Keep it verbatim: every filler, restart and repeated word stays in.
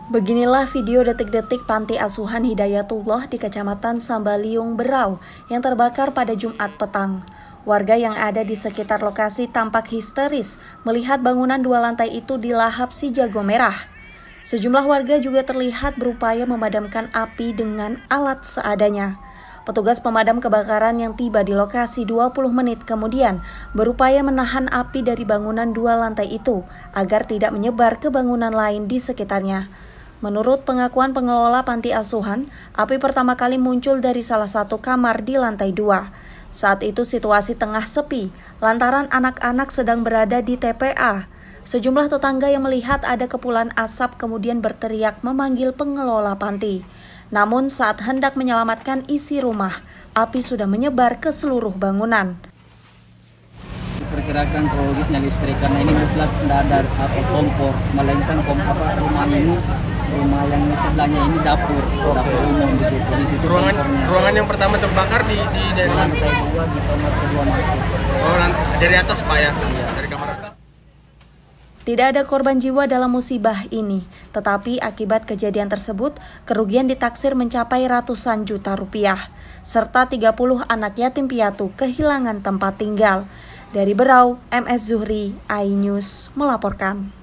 Beginilah video detik-detik panti asuhan Hidayatullah di Kecamatan Sambaliung, Berau yang terbakar pada Jumat petang. Warga yang ada di sekitar lokasi tampak histeris melihat bangunan dua lantai itu dilahap si jago merah. Sejumlah warga juga terlihat berupaya memadamkan api dengan alat seadanya. Petugas pemadam kebakaran yang tiba di lokasi dua puluh menit kemudian berupaya menahan api dari bangunan dua lantai itu agar tidak menyebar ke bangunan lain di sekitarnya. Menurut pengakuan pengelola panti asuhan, api pertama kali muncul dari salah satu kamar di lantai dua. Saat itu situasi tengah sepi, lantaran anak-anak sedang berada di T P A. Sejumlah tetangga yang melihat ada kepulan asap kemudian berteriak memanggil pengelola panti. Namun saat hendak menyelamatkan isi rumah, api sudah menyebar ke seluruh bangunan. Pergerakan kronologisnya listrik karena ini mutlak tidak ada apa kompor, melainkan kompor rumah ini, rumah yang sebelahnya ini dapur, dapur umum di situ. Di situ ruangan ruangan yang pertama terbakar di di dari lantai dua di kamar kedua masuk. Oh, dari atas Pak ya? Iya. Dari kamar atas. Tidak ada korban jiwa dalam musibah ini, tetapi akibat kejadian tersebut, kerugian ditaksir mencapai ratusan juta rupiah, serta tiga puluh anak yatim piatu kehilangan tempat tinggal. Dari Berau, M S Zuhri, iNews melaporkan.